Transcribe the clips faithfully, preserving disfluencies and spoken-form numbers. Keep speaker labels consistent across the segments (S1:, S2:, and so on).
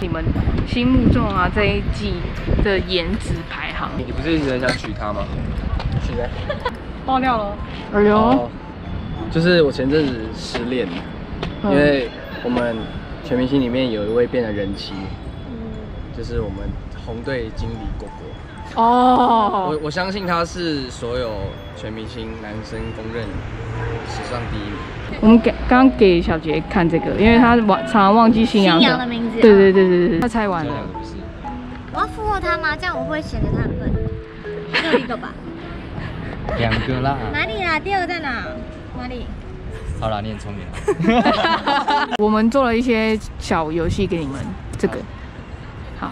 S1: 你们心目中啊这一季的颜值排行？
S2: 你不是一直很想娶她吗？娶呗。
S1: 爆料了。哎呦、
S3: 哦，就是我前阵子失恋，
S1: 嗯、
S3: 因为我们全明星里面有一位变成人妻，就是我们红队经理果果。
S1: 哦，
S3: 我我相信他是所有全明星男生公认史上第一名。
S1: 我们给刚给小杰看这个，因为他忘常常忘记新阳
S4: 新阳的名字。
S1: 对对对对对，他猜完了。
S4: 我要附和他吗？这样我会显得他很笨。只有一个吧？
S2: 两个啦。
S4: 哪里啦？第二个在哪？哪里？
S2: 好啦，你很聪明啊。
S1: 我们做了一些小游戏给你们，这个好。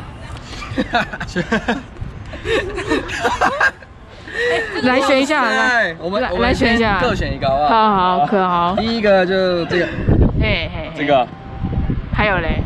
S1: 来选一下，来，
S3: 我们
S1: 来来选一下，
S3: 各选一个好不好？
S1: 好好，可好。
S3: 第一个就这个，
S1: 嘿嘿，
S3: 这个，
S1: 还有嘞，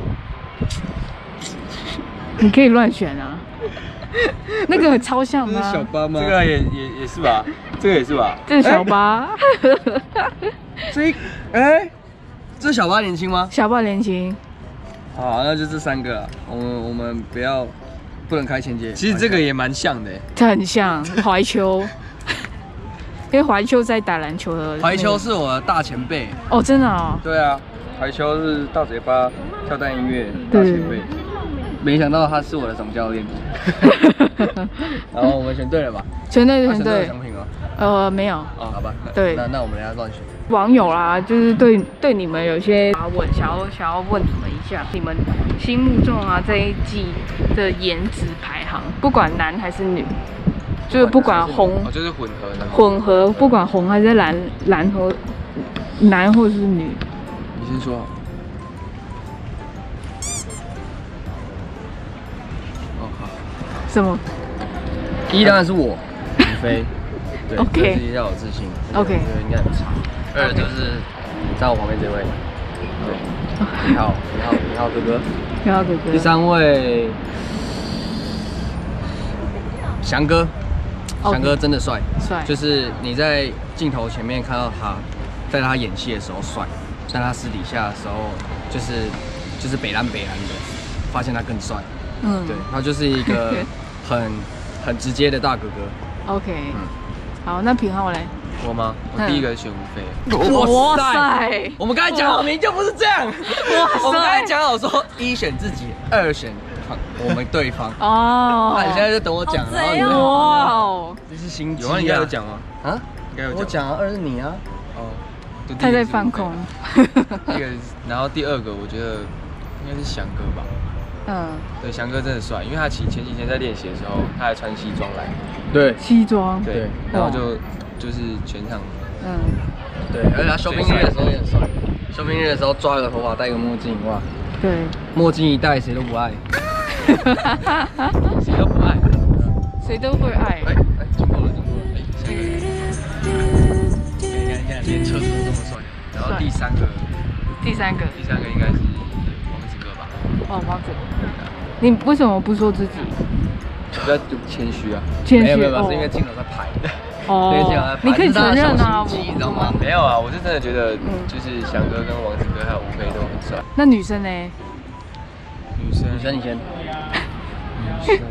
S1: 你可以乱选啊。那个很超像吗？
S3: 这是小巴吗？
S2: 这个也也也是吧，这个也是吧。
S1: 这是小巴。
S3: 这一，哎，这小巴年轻吗？
S1: 小巴年轻。
S3: 好，那就这三个了。我们我们不要。不能开前节，
S2: 其实这个也蛮像的，
S1: 它很像怀秋，因为怀秋在打篮球的。
S3: 怀秋是我的大前辈
S1: 哦，真的哦。
S3: 对啊，怀秋是大嘴巴跳蛋音乐大前辈，没想到他是我的总教练。然后我们选对了吧？
S1: 选对，选对。
S3: 奖品吗？
S1: 呃，没有。
S3: 哦，好吧。
S1: 对。
S3: 那那我们等下乱选。
S1: 网友啦，就是对对你们有些发问，想要想要问你们一下，你们心目中啊这一季的颜值排行，不管男还是女，就是不管红，
S2: 哦，就是混合的。
S1: 混合，不管红还是蓝，蓝和男或是女。
S2: 你先说。哦好。
S1: 什么？
S3: 一当然是我，李飞。对
S1: OK。
S3: 自己要有自信。
S1: OK。
S3: 我觉得应该很差。二就是在我旁边这位，对，你好，你好，你好哥哥，
S1: 你好哥哥。
S3: 第三位，翔哥，翔哥真的帅，
S1: 帅，
S3: 就是你在镜头前面看到他，在他演戏的时候帅，但他私底下的时候就是就是北蓝北蓝的，发现他更帅，嗯，对，他就是一个很很直接的大哥哥。
S1: OK，嗯，好，那品浩嘞？
S2: 我吗？我第一个选吴飞。
S1: 哇塞！
S3: 我们刚才讲好明就不是这样。我们刚才讲好说，一选自己，二选我们对方。哦。那你现在就等我讲，然后你哇哦，这是心机啊！
S2: 有啊，你应该有讲吗？
S3: 啊？
S2: 应该有讲。
S3: 我讲啊，二是你啊。
S2: 哦。
S1: 他在放空。
S2: 第一个，然后第二个，我觉得应该是翔哥吧。嗯。对，翔哥真的帅，因为他前前几天在练习的时候，他还穿西装来。
S3: 对。
S1: 西装。
S2: 对。然后就。就是全场，
S1: 嗯，
S3: 对，而且他休兵日的时候也很帅。休兵日的时候抓个头发，戴个墨镜，哇，对，墨镜一戴谁都不爱，谁都不爱，
S1: 谁都会爱。
S3: 哎哎，经过了，经过了，哎，下一个，你看你看，连车都这么帅。然后第三个，
S1: 第三个，
S2: 第三个应该是王子哥吧？
S1: 哦，王子哥，你为什么不说自己？
S2: 比较谦虚啊，
S1: 谦虚，
S3: 没有没有，是因为镜头在拍。
S1: 哦，你可以承认啊，
S3: 你知道吗？
S2: 没有啊，我是真的觉得，就是翔哥跟王子哥还有吴飞都很帅。
S1: 那女生呢？
S2: 女生，
S3: 女生你先。
S2: 女生，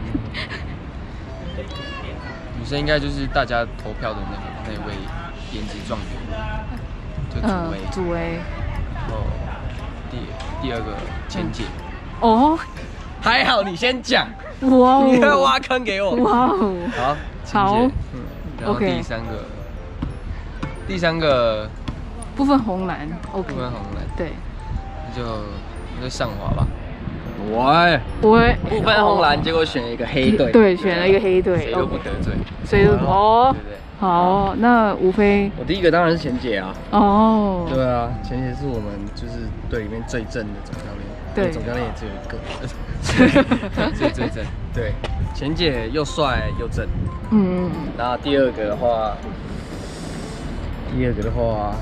S2: 女生应该就是大家投票的那那位颜值状元，就祖薇。
S1: 祖薇。
S2: 然后第第二个千姐。
S1: 哦，
S3: 还好你先讲。
S1: 哇哦！
S3: 你要挖坑给我。
S1: 哇哦！
S2: 好，
S1: 好。
S2: 嗯。然后第三个，第三个
S1: 不分红蓝 ，OK，
S2: 不分红蓝，
S1: 对，
S2: 那就那就上华吧。
S3: 喂，
S1: 喂，
S3: 不分红蓝，结果选一个黑队，
S1: 对，选了一个黑队，
S2: 谁都不得罪，
S1: 谁都哦，对对，好，那无非
S3: 我第一个当然是钱姐啊，
S1: 哦，
S3: 对啊，钱姐是我们就是队里面最正的总教练，对，总教练也只有一个，
S2: 最最正，
S3: 对。钱姐又帅又正，
S1: 嗯，
S3: 然后第二个的话，第二个的话，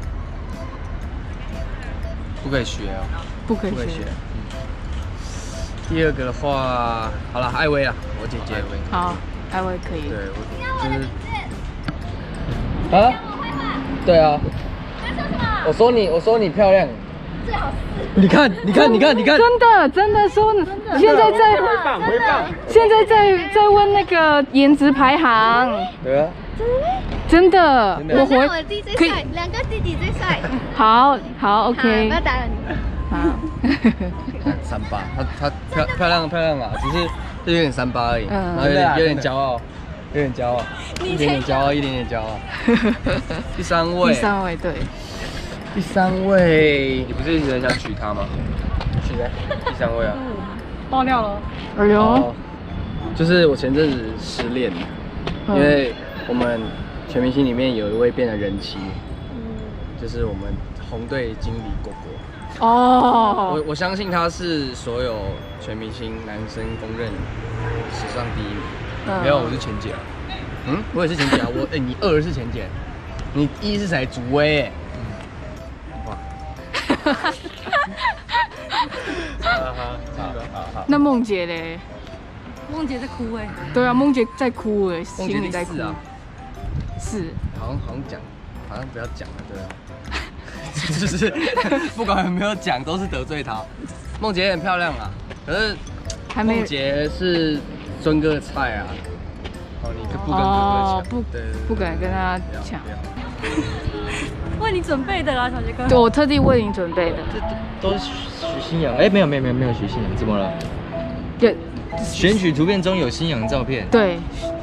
S2: 不可以学哦，
S1: 不可以学。
S3: 嗯。第二个的话，好了，艾薇啊，我姐姐。
S1: 好，艾薇可以。
S3: 对，我就是。啊？对啊。我说你，我说你漂亮。
S4: 最好是。
S3: 你看，你看，你看，你看，
S1: 真的真的说，现在在现在在在问那个颜值排行。
S2: 对啊。
S1: 真的，我回
S4: 我弟最帅，两个弟弟最帅。
S1: 好好 ，OK。
S4: 不要打扰你。
S1: 好。
S3: 三八，她她漂漂亮漂亮啊，只是就有点三八而已，然后有点有点骄傲，有点骄傲，一点点骄傲，一点点骄傲。第三位，
S1: 第三位对。
S3: 第三位，
S2: 你不是一直很想娶她吗？
S3: 娶谁？
S2: 第三位啊。
S1: 爆料了。哎呦。
S3: 就是我前阵子失恋，因为我们全明星里面有一位变了人妻，就是我们红队经理果果。哦。我我相信他是所有全明星男生公认史上第一名。
S2: 没有，我是前姐。
S3: 嗯，我也是前姐啊。我哎，你二是前姐，你一是谁？祖威哎。
S1: 那梦姐嘞？
S5: 梦姐在哭哎。
S1: 对啊，梦姐在哭哎，心里在哭
S3: 啊。
S1: 是。
S3: 好像好像讲，好像不要讲了，对啊。就是不管有没有讲，都是得罪她。梦姐也很漂亮啊，可是梦姐是尊哥的菜啊。
S2: 哦，你不跟哥哥抢，
S1: 不不敢跟他抢。
S5: 为你准备的啦，小杰哥。
S1: 对，我特地为你准备的。
S6: 这都是许新阳，哎，没有没有没有没有许新阳，怎么了？
S1: 对，
S6: 选取图片中有新阳照片。
S1: 对。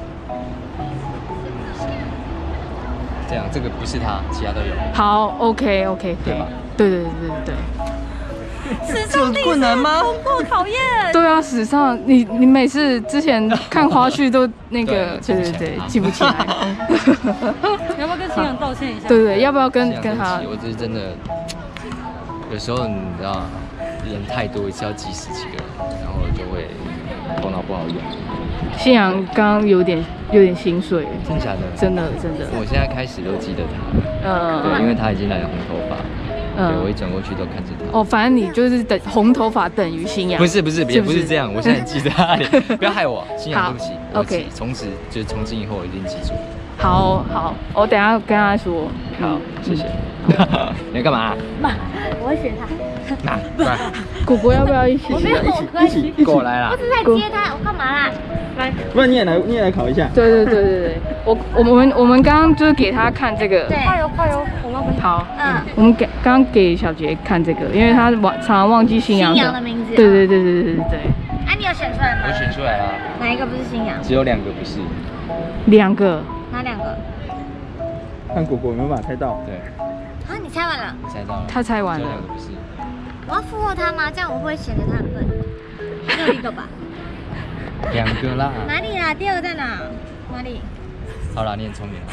S6: 这样，这个不是他，其他都有。
S1: 好 ，OK OK，
S6: 对吧？
S1: 对对对对对。
S5: 史上第一次通过考验。
S1: 对啊，史上你你每次之前看花絮都那个，对对对，记不起来。
S5: 要不要跟新阳道歉一下？
S1: 对对，要不要跟跟他？
S6: 我只是真的，有时候你知道，人太多，一次要挤死几个人，然后就会头脑不好用。
S1: 信阳刚刚有点有点心碎，
S6: 真的假的？
S1: 真的真的。
S6: 我现在开始都记得他，嗯，对，因为他已经染了红头发。对，我一转过去都看着他。
S1: 哦，反正你就是等红头发等于新阳。
S6: 不是不是，也不是这样。我现在记得他脸，不要害我。新阳，对不起。
S1: OK。
S6: 从此就是从今以后，我一定记住。
S1: 好好，我等下跟他说。
S6: 好，谢谢。你要干嘛？
S4: 妈，我会学他。
S6: 那，
S1: 果果要不要一起？
S4: 我没有，
S6: 一起一起过来啦。
S4: 我只是在接他，我干嘛啦？来，
S7: 不然你也来，你也来考一下。
S1: 对对对对对，我我们我们刚刚就是给他看这个。
S4: 对，快哟快哟，我们
S1: 好，嗯，我们给刚刚给小杰看这个，因为他忘常常忘记新阳
S4: 的名字。
S1: 对对对对对对对。
S4: 哎，你有选出来吗？
S6: 我选出来了。
S4: 哪一个不是新阳？
S6: 只有两个不是。
S1: 两个。
S4: 哪两个？
S7: 看果果有没有把它猜到？
S6: 对。
S4: 啊，你猜完了？
S6: 我猜到了。
S1: 他猜完了。
S6: 只有两个不是。
S4: 我要附和他吗？这样我会不会显得他很笨？只有一个吧。
S6: 两个啦。
S4: 哪里啦？第二个在哪？哪里？
S6: 好啦，你很聪明。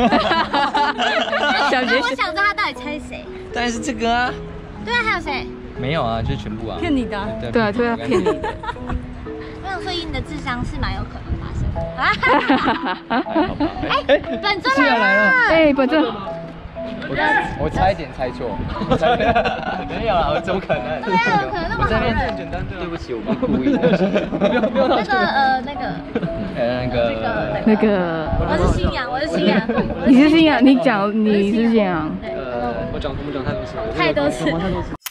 S1: 小杰，
S4: 我想知道他到底猜谁。
S6: 当然是这个啊。
S4: 对啊，还有谁？
S6: 没有啊，就是全部啊。
S5: 骗你的。
S1: 对啊，对啊，骗你的。
S4: 我想说，以你的智商是蛮有可能发生的。哎，本尊来了！
S1: 哎，本尊。
S3: 我差一点猜错，
S6: 没有啦，怎么可能？
S4: 对啊，有可能那么好。
S6: 很简单，对不起，我不故意的。不要不要
S4: 那个呃那个
S6: 呃那个
S1: 那个，
S4: 我是新阳，我是新阳。
S1: 你是新阳，你讲你是新阳。
S7: 呃，我讲我们讲太多次了。
S4: 太多次。